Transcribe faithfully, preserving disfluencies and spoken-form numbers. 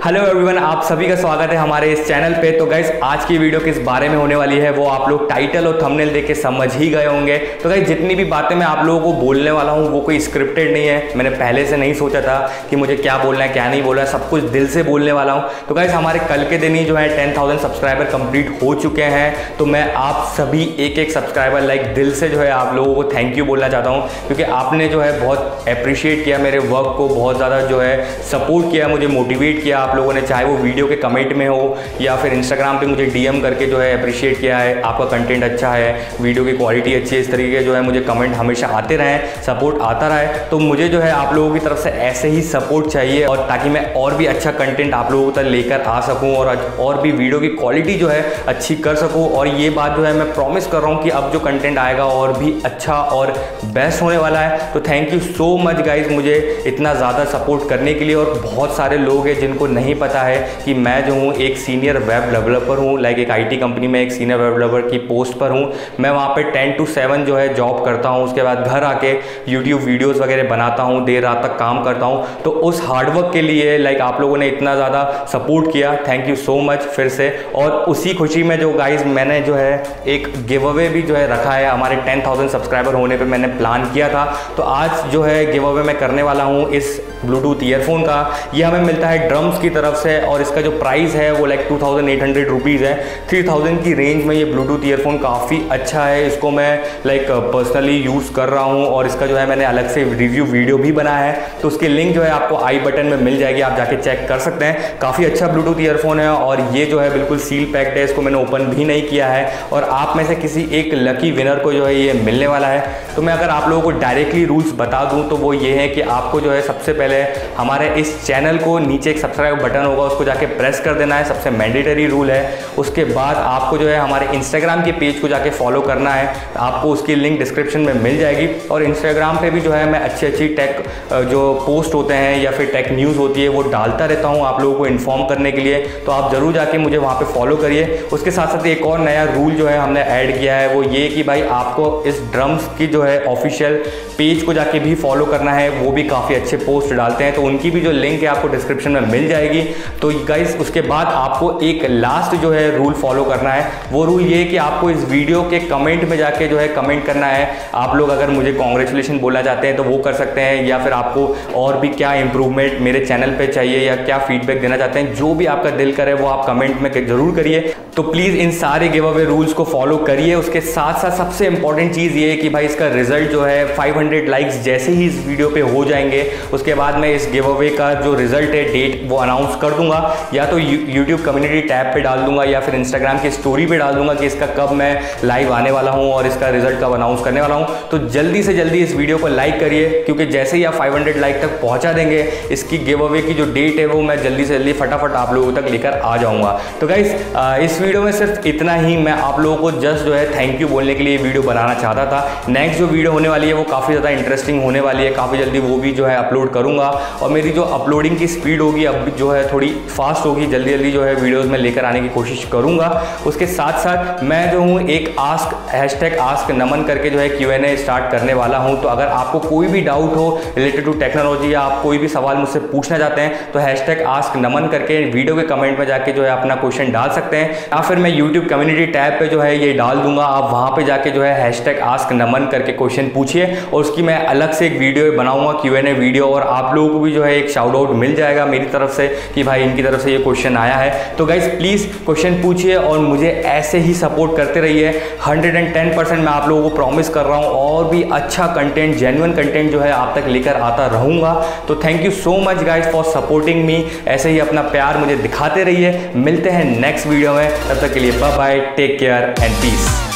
Hello everyone, आप सभी का स्वागत है हमारे इस चैनल पे। तो गाइस आज की वीडियो किस बारे में होने वाली है वो आप लोग टाइटल और थंबनेल देख के समझ ही गए होंगे। तो गाइस जितनी भी बातें मैं आप लोगों को बोलने वाला हूँ वो कोई स्क्रिप्टेड नहीं है। मैंने पहले से नहीं सोचा था कि मुझे क्या बोलना है क्या नहीं बोलना है, सब कुछ दिल से बोलने वाला हूँ। तो गाइस हमारे कल के दिन ही जो है टेन थाउजेंड सब्सक्राइबर कंप्लीट हो चुके हैं। तो मैं आप सभी एक एक सब्सक्राइबर लाइक दिल से जो है आप लोगों को थैंक यू बोलना चाहता हूँ, क्योंकि आपने जो है बहुत अप्रिशिएट किया मेरे वर्क को, बहुत ज़्यादा जो है सपोर्ट किया, मुझे मोटिवेट किया आप लोगों ने, चाहे वो वीडियो के कमेंट में हो या फिर इंस्टाग्राम पे मुझे डीएम करके जो है अप्रिशिएट किया है। आपका कंटेंट अच्छा है, वीडियो की क्वालिटी अच्छी है, इस तरीके के जो है मुझे कमेंट हमेशा आते रहें, सपोर्ट आता रहे। तो मुझे जो है आप लोगों की तरफ से ऐसे ही सपोर्ट चाहिए, और ताकि मैं और भी अच्छा कंटेंट आप लोगों तक लेकर आ सकूँ और और भी वीडियो की क्वालिटी जो है अच्छी कर सकूँ। और ये बात जो है मैं प्रॉमिस कर रहा हूँ कि अब जो कंटेंट आएगा और भी अच्छा और बेस्ट होने वाला है। तो thank you so much guys मुझे इतना ज़्यादा सपोर्ट करने के लिए। और बहुत सारे लोग हैं जिनको नहीं पता है कि मैं जो हूँ एक सीनियर वेब डेवलपर हूँ, लाइक एक आईटी कंपनी में एक सीनियर वेब डेवलपर की पोस्ट पर हूँ। मैं वहाँ पे टेन टू सेवन जो है जॉब करता हूँ, उसके बाद घर आके यूट्यूब वीडियोस वगैरह बनाता हूँ, देर रात तक काम करता हूँ। तो उस हार्डवर्क के लिए लाइक आप लोगों ने इतना ज़्यादा सपोर्ट किया, थैंक यू सो मच फिर से। और उसी खुशी में जो गाइज मैंने जो है एक गिव अवे भी जो है रखा है, हमारे टेन थाउजेंड सब्सक्राइबर होने पर मैंने प्लान किया था। तो आज जो है गिव अवे मैं करने वाला हूँ इस ब्लूटूथ ईयरफोन का। ये हमें मिलता है ड्रम्स की तरफ से, और इसका जो प्राइस है वो like two thousand eight hundred rupees है। थ्री थाउजेंड की रेंज में ये ब्लूटूथ ईयरफोन काफ़ी अच्छा है। इसको मैं लाइक पर्सनली यूज़ कर रहा हूँ, और इसका जो है मैंने अलग से रिव्यू वीडियो भी बनाया है। तो उसकी लिंक जो है आपको आई बटन में मिल जाएगी, आप जाके चेक कर सकते हैं। काफ़ी अच्छा ब्लूटूथ ईयरफोन है, और ये जो है बिल्कुल सील पैक्ड है, इसको मैंने ओपन भी नहीं किया है। और आप में से किसी एक लकी विनर को जो है ये मिलने वाला है। तो मैं अगर आप लोगों को डायरेक्टली रूल्स बता दूँ तो वो ये है कि आपको जो है सबसे पहले हमारे इस चैनल को नीचे एक सब्सक्राइब बटन होगा, उसको जाके प्रेस कर देना है, सबसे मैंडेटरी रूल है। उसके बाद आपको जो है हमारे इंस्टाग्राम के पेज को जाके फॉलो करना है, आपको उसकी लिंक डिस्क्रिप्शन में मिल जाएगी। और इंस्टाग्राम पे भी जो है मैं अच्छी अच्छी टेक जो पोस्ट होते हैं या फिर टेक न्यूज़ होती है वो डालता रहता हूँ आप लोगों को इन्फॉर्म करने के लिए। तो आप ज़रूर जाके मुझे वहाँ पर फॉलो करिए। उसके साथ साथ एक और नया रूल जो है हमने ऐड किया है, वो ये कि भाई आपको इस ड्रम्स की जो है ऑफिशियल पेज को जाके भी फॉलो करना है, वो भी काफ़ी अच्छे पोस्ट डालते हैं। तो उनकी भी जो लिंक है आपको डिस्क्रिप्शन में मिल जाएगी। तो गाइस उसके बाद आपको एक लास्ट जो है रूल फॉलो करना है, वो रूल ये है कि आपको इस वीडियो के कमेंट में जाके जो है कमेंट करना है। आप लोग अगर मुझे कॉन्ग्रेचुलेशन बोलना चाहते हैं तो वो कर सकते हैं, या फिर आपको और भी क्या इंप्रूवमेंट मेरे चैनल पे चाहिए या क्या फीडबैक देना चाहते हैं, जो भी आपका दिल करे वो आप कमेंट में जरूर करिए। तो प्लीज़ इन सारे गिव अवे रूल्स को फॉलो करिए। उसके साथ साथ सबसे इंपॉर्टेंट चीज़ ये है कि भाई इसका रिजल्ट जो है फाइव हंड्रेड लाइक्स जैसे ही इस वीडियो पे हो जाएंगे, उसके बाद मैं इस गिव अवे का जो रिजल्ट है डेट वो अनाउंस कर दूंगा, या तो यूट्यूब कम्युनिटी टैब पे डाल दूंगा या फिर इंस्टाग्राम की स्टोरी पे डाल दूंगा कि इसका कब मैं लाइव आने वाला हूं और इसका रिजल्ट कब अनाउंस करने वाला हूं। तो जल्दी से जल्दी इस वीडियो को लाइक करिए, क्योंकि जैसे ही आप फाइव हंड्रेड लाइक तक पहुंचा देंगे, इसकी गिव अवे की जो डेट है वो मैं जल्दी से जल्दी फटाफट आप लोगों तक लेकर आ जाऊंगा। तो गाइस इस वीडियो में सिर्फ इतना ही, मैं आप लोगों को जस्ट जो है थैंक यू बोलने के लिए वीडियो बनाना चाहता था। नेक्स्ट जो वीडियो होने वाली है वो काफ़ी ज़्यादा इंटरेस्टिंग होने वाली है, काफ़ी जल्दी वो भी जो है अपलोड करूँगा। और मेरी जो अपलोडिंग की स्पीड होगी अब जो है थोड़ी फास्ट होगी, जल्दी जल्दी जो है वीडियोस में लेकर आने की कोशिश करूंगा। उसके साथ साथ मैं जो हूँ एक आस्क हैशटैग आस्क नमन करके जो है क्यू एन ए स्टार्ट करने वाला हूँ। तो अगर आपको कोई भी डाउट हो रिलेटेड टू टेक्नोलॉजी या आप कोई भी सवाल मुझसे पूछना चाहते हैं तो हैशटैग आस्क नमन करके वीडियो के कमेंट में जाके जो है अपना क्वेश्चन डाल सकते हैं, या फिर मैं यूट्यूब कम्युनिटी टैब पे जो है ये डाल दूंगा। आप वहाँ पे जाके जो है हैशटैग आस्क नमन करके क्वेश्चन पूछिए, और उसकी मैं अलग से एक वीडियो बनाऊंगा क्यू एन ए वीडियो, और आप लोगों को भी जो है एक शाउट आउट मिल जाएगा मेरी तरफ से कि भाई इनकी तरफ से ये क्वेश्चन आया है। तो गाइज प्लीज़ क्वेश्चन पूछिए और मुझे ऐसे ही सपोर्ट करते रहिए। हंड्रेड एंड टेन परसेंट मैं आप लोगों को प्रॉमिस कर रहा हूँ और भी अच्छा कंटेंट, जेन्युइन कंटेंट जो है आप तक लेकर आता रहूँगा। तो thank you so much guys for supporting me. ऐसे ही अपना प्यार मुझे दिखाते रहिए। मिलते हैं नेक्स्ट वीडियो में, तब तक के लिए bye bye, take care and piece.